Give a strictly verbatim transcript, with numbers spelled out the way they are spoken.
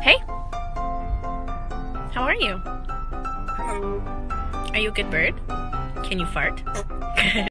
Hey, how are you? Hello. Are you a good bird? Can you fart?